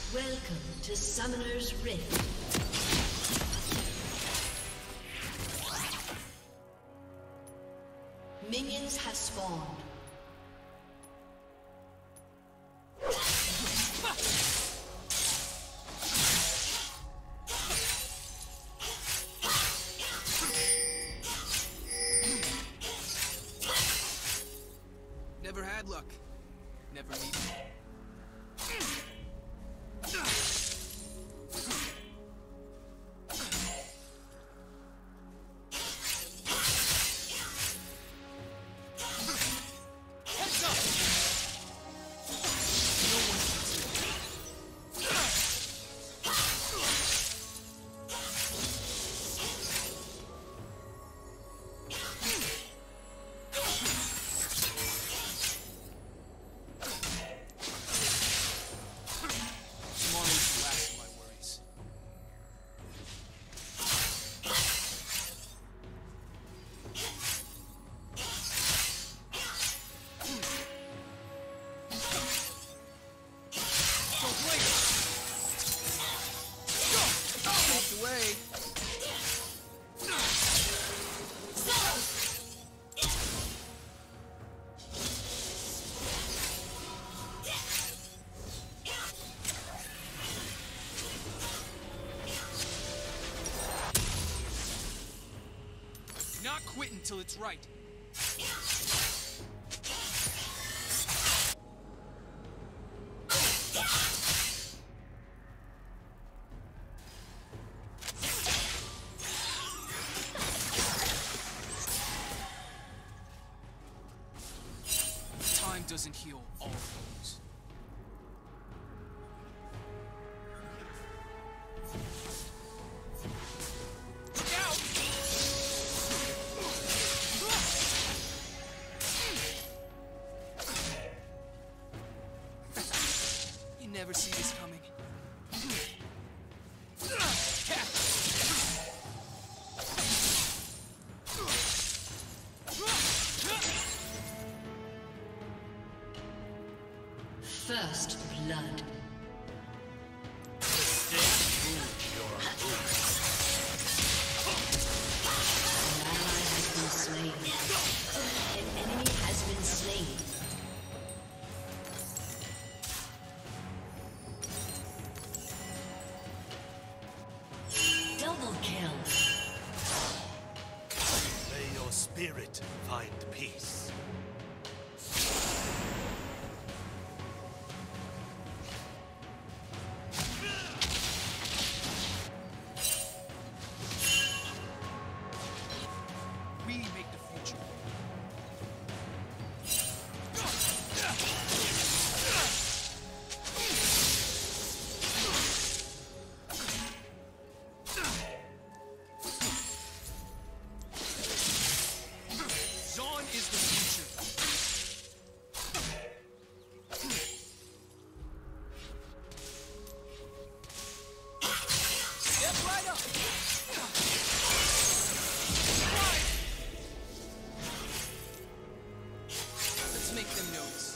Welcome to Summoner's Rift. Minions have spawned. Never had luck. Never need. Not quit until it's right. Time doesn't heal all wounds. Never see this coming. First blood. An ally has been slain. An enemy has been slain. Spirit find peace. We make the future. Is the future. Step right up. Let's make them notice.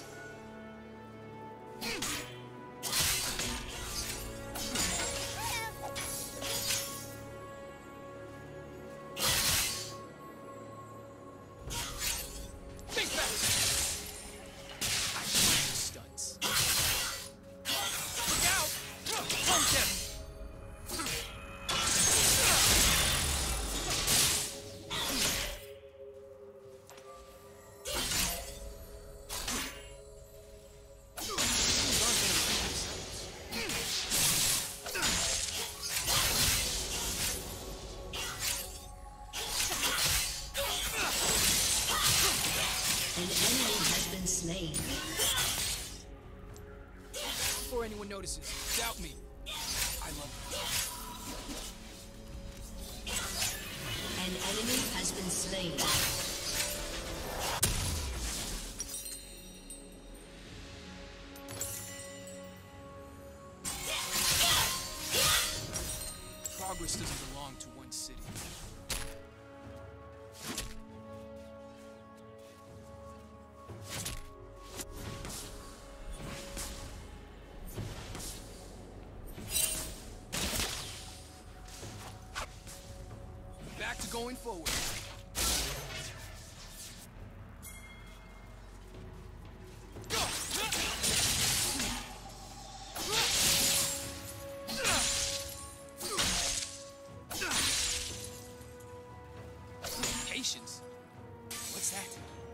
Slain. Before anyone notices, doubt me. I love you. An enemy has been slain. Progress doesn't belong to one city. going forward. Patience? What's that?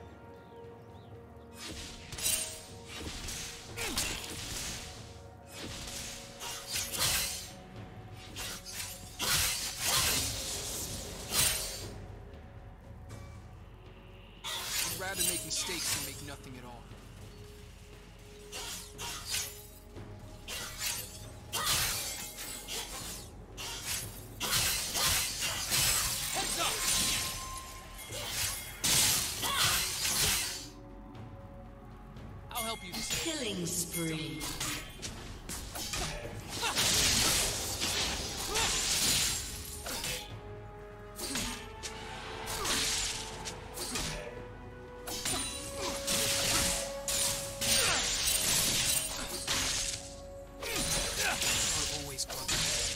I'd rather make mistakes than make nothing at all. Heads up! I'll help you this time. Killing spree. Are always coming.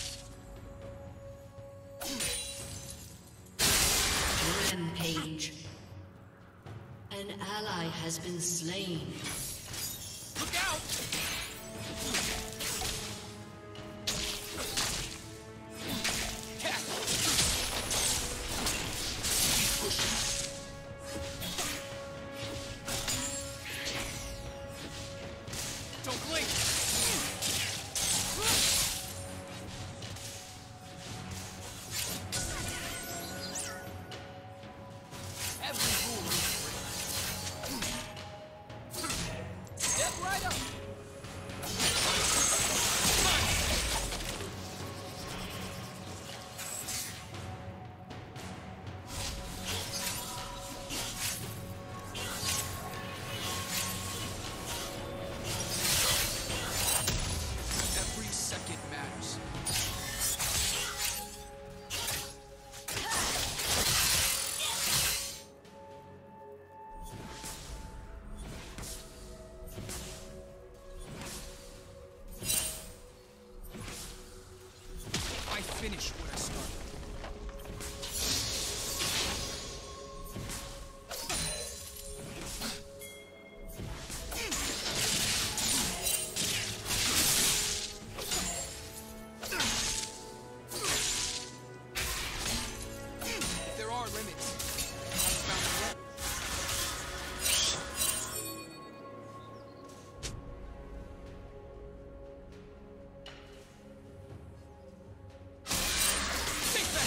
Rampage. An ally has been slain. Look out! Cat! Don't blink! Every rule is written. Step right up! Every second matters. I finish what I started. If there are limits, I've found a way. Think back!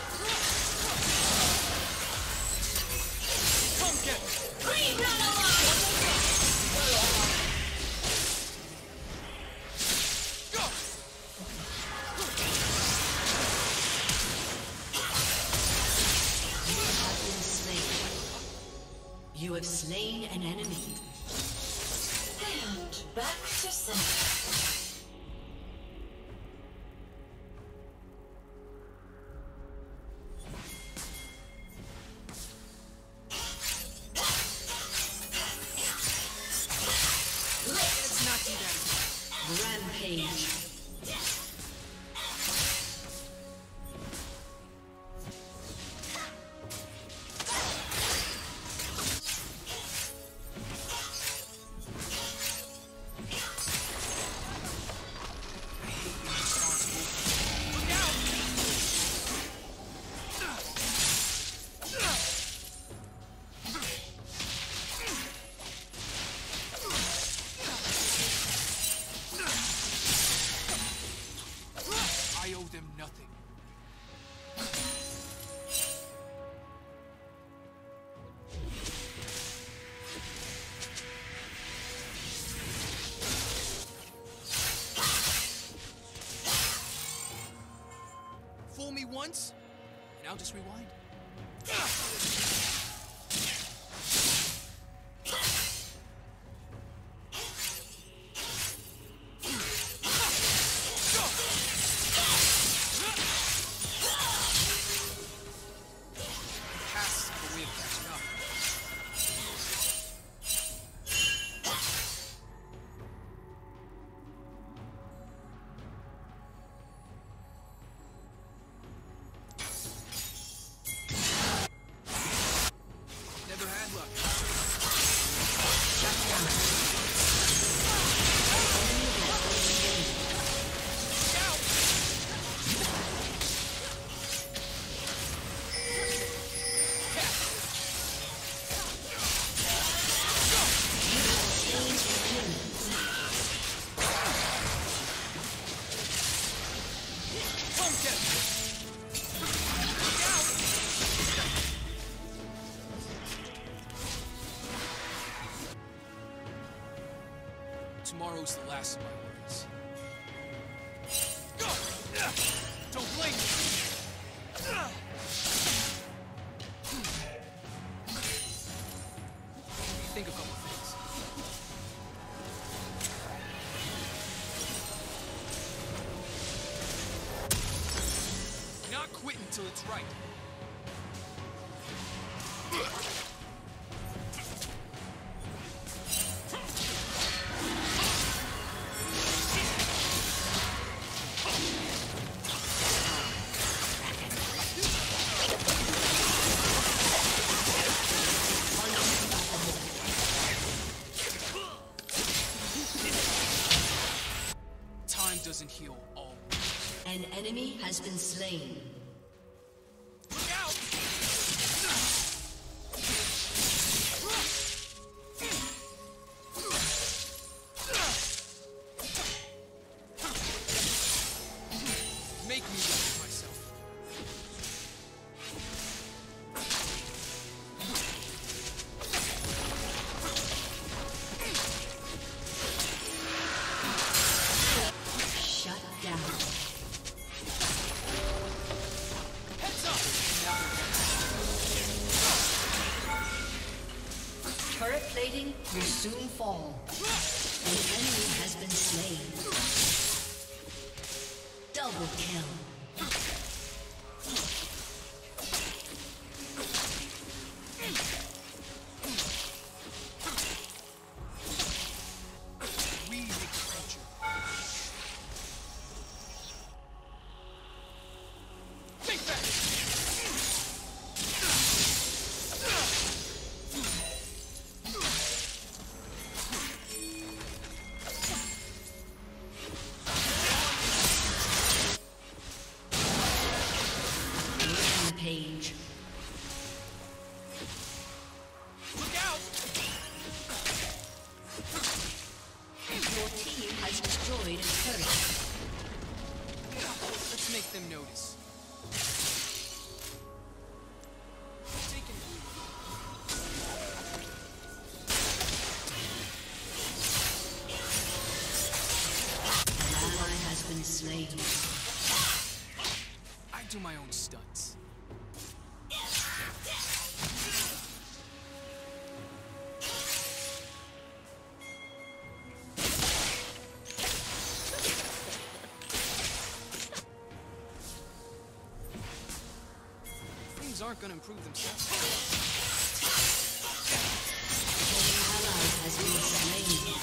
Come get me! Go! Have been slain. You have slain an enemy. And back to center. Let's not do that again. Rampage. I hate being responsible. Look out! I owe them nothing. Fool me once, and I'll just rewind. Casts have a way of catching up. Tomorrow's the last of my worries. Don't blame me! Think a couple things. Not quitting till it's right. Doesn't heal all. An enemy has been slain. Look out! Make me look at myself. Turret plating will soon fall. An enemy has been slain. Double kill. Page. Look out! Your team has destroyed a turret. Let's make them notice. An ally has been slain. I do my own stunts. Things aren't gonna improve themselves. An ally has been slain.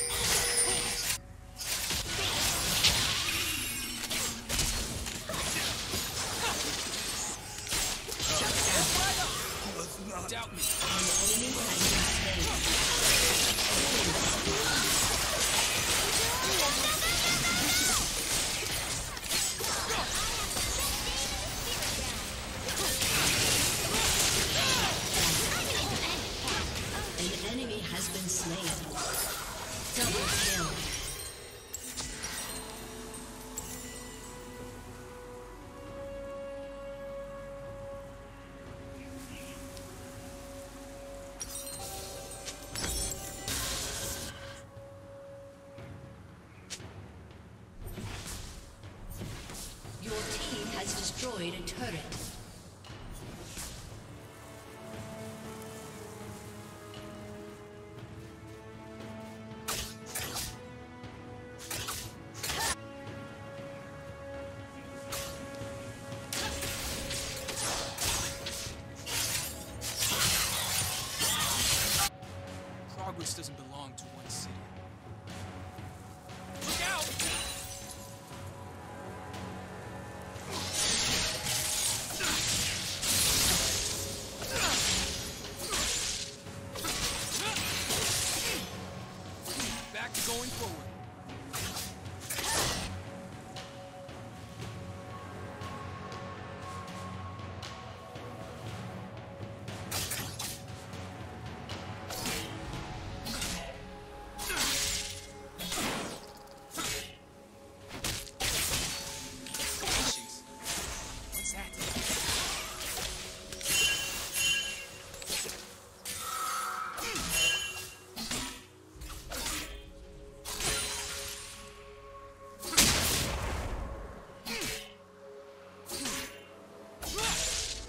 Doubt me. An enemy has been An enemy has been slain. Double kill. Your team has destroyed a turret. Progress doesn't belong to one city. Look out! Back to going forward.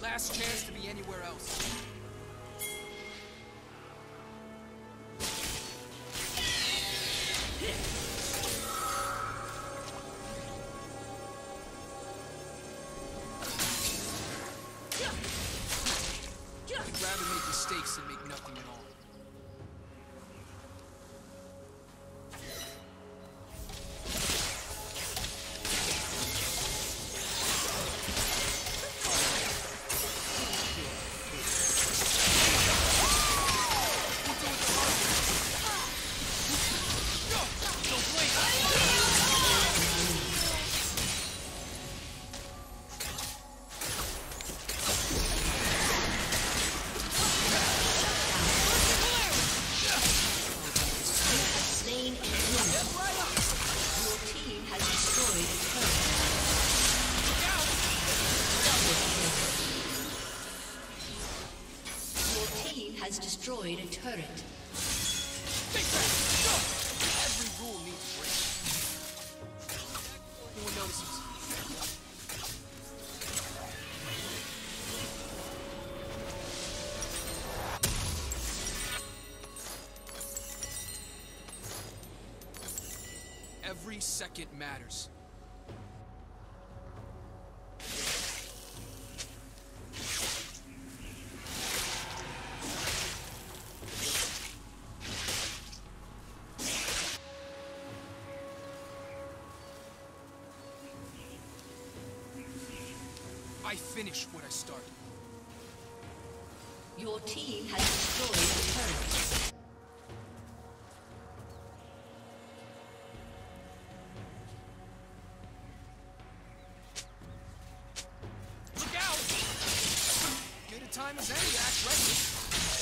last chance to be anywhere else. I'd rather make mistakes than make nothing at all. Has destroyed a turret. Every rule needs break. No one notices. Every second matters. I finish what I start. Your team has destroyed a turret. Look out! Good a time as any, act reckless.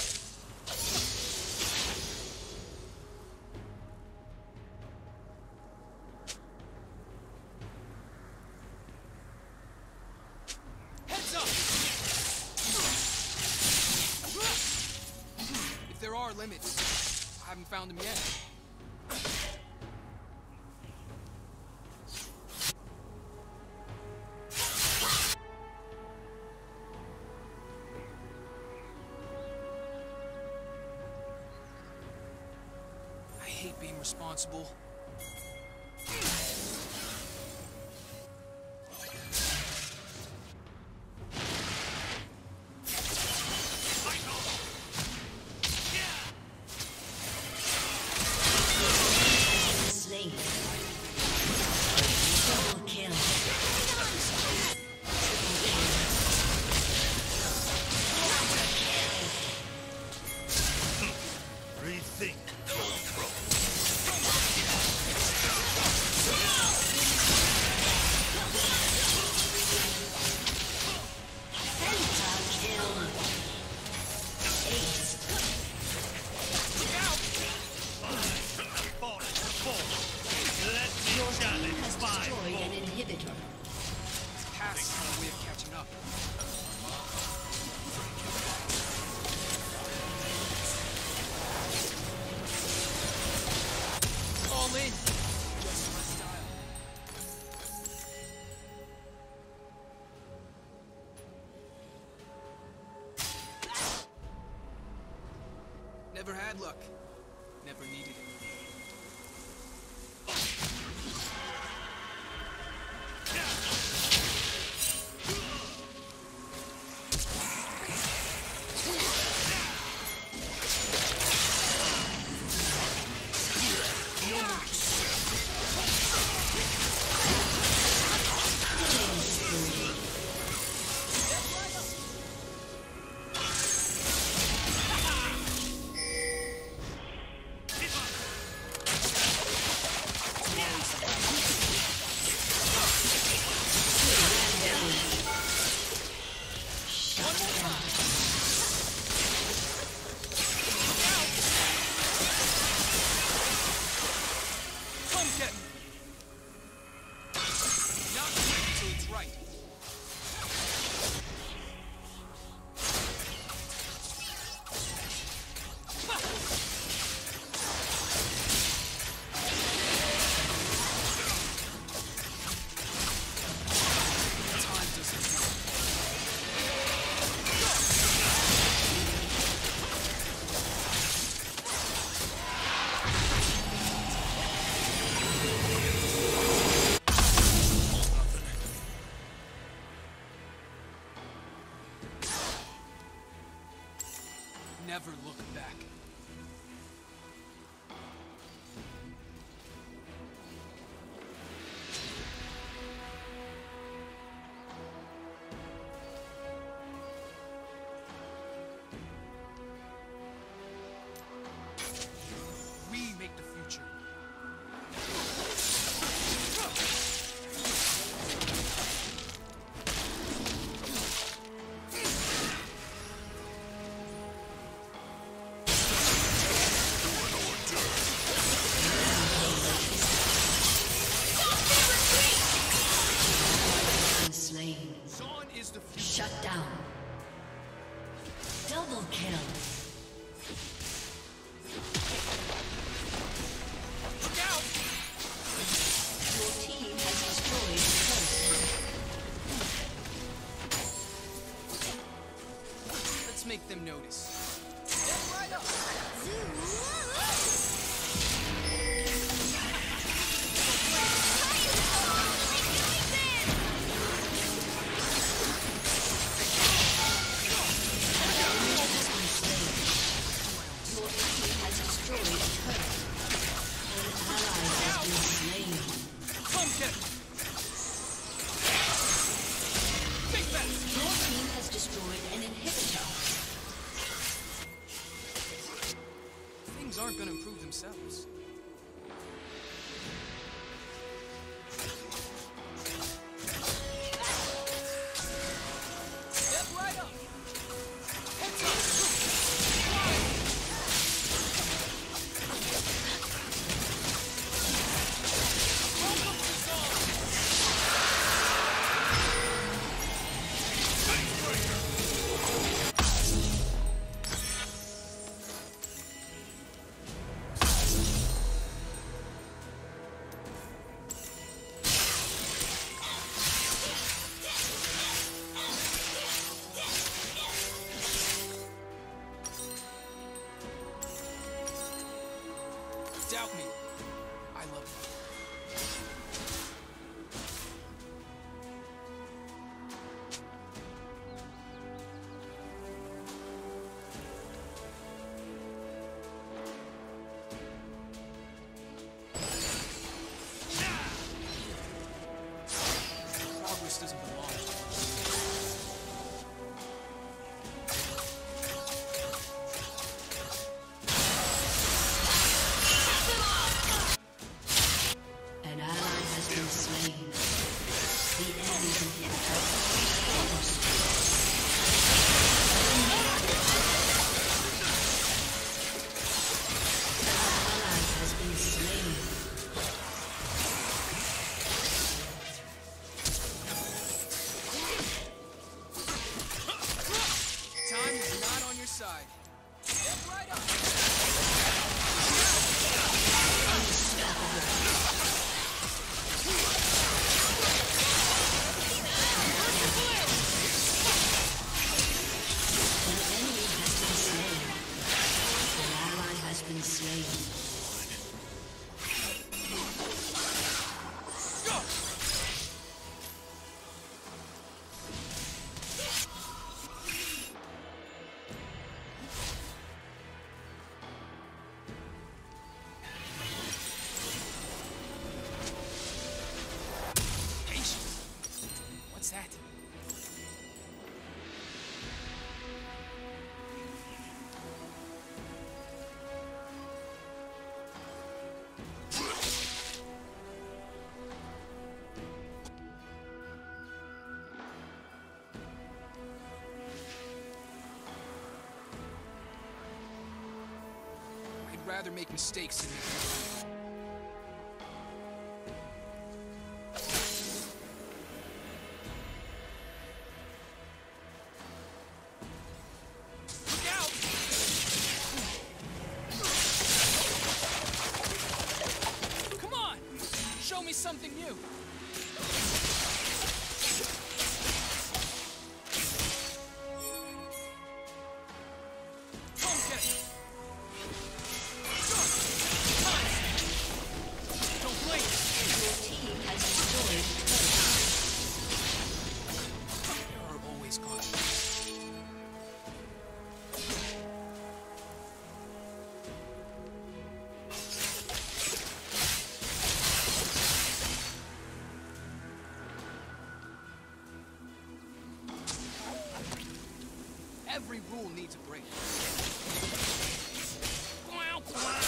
There are limits. I haven't found them yet. I hate being responsible. Rethink your approach. Pass is a way of catching up. All in. Just my style. Never had luck. Never needed it. never look back. We make the future. Slain. Sean is the future. Shut down. Double kill. Look out! Your team has destroyed the turret. Let's make them notice. Step right up! Your team has destroyed the turret. An ally has been slain. Come get it! Big bet! Your team has destroyed an inhibitor. Things aren't gonna improve themselves. Step right up! Heads up! Fly! Welcome to Zone! Doubt me. I love you. Progress doesn't belong to us. An ally has been slain. The enemy's inhibitor has An ally has been slain. Time is not on your side. Step right up! An enemy has been slain. An ally has been slain. Go! Patience. What's that? I'd rather make mistakes than make Look out! Come on! Show me something new! Come get it! Time! Every rule needs a break. Wow, wow.